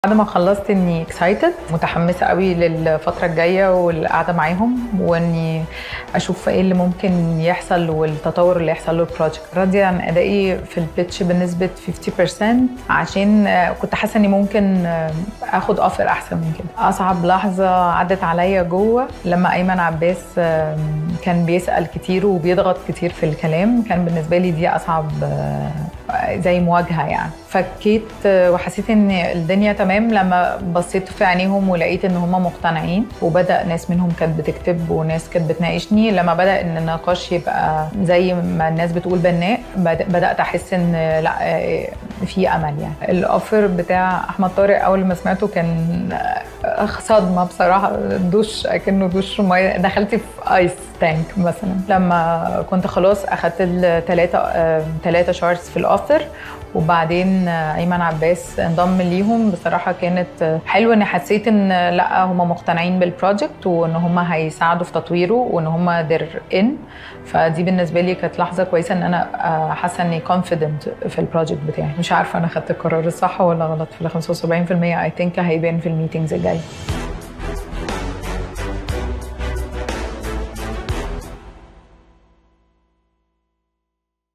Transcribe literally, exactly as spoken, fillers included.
بعد ما خلصت اني اكسايتد متحمسه قوي للفتره الجايه والقعده معاهم، واني اشوف ايه اللي ممكن يحصل والتطور اللي يحصل له البروجكت. راضيه عن ادائي في البيتش بنسبه خمسين بالمية، عشان كنت حاسه اني ممكن اخد اوفر احسن من كده. اصعب لحظه عدت عليا جوه لما ايمن عباس كان بيسال كتير وبيضغط كتير في الكلام، كان بالنسبه لي دي اصعب زي مواجهه يعني. فكيت وحسيت ان الدنيا تمام لما بصيت في عينيهم ولقيت ان هم مقتنعين، وبدا ناس منهم كانت بتكتب وناس كانت بتناقشني. لما بدا ان النقاش يبقى زي ما الناس بتقول بناء، بدات احس ان لا في امل يعني. الاوفر بتاع احمد طارق اول ما سمعته كان صدمه بصراحه، دوش اكنه دوش ميه، دخلت في ايس تانك مثلا. لما كنت خلاص اخدت الثلاثه ثلاثه شارتس في الاوفر وبعدين ايمن عباس انضم ليهم، بصراحه كانت حلوه ان حسيت ان لا هم مقتنعين بالبروجكت وان هم هيساعدوا في تطويره وان هم دير ان. فدي بالنسبه لي كانت لحظه كويسه ان انا حاسه اني كونفيدنت في البروجكت بتاعي. مش عارفه انا خدت القرار الصح ولا غلط في ال خمسة وسبعين بالمية. اي ثينك هيبان في الميتينجز الجايه.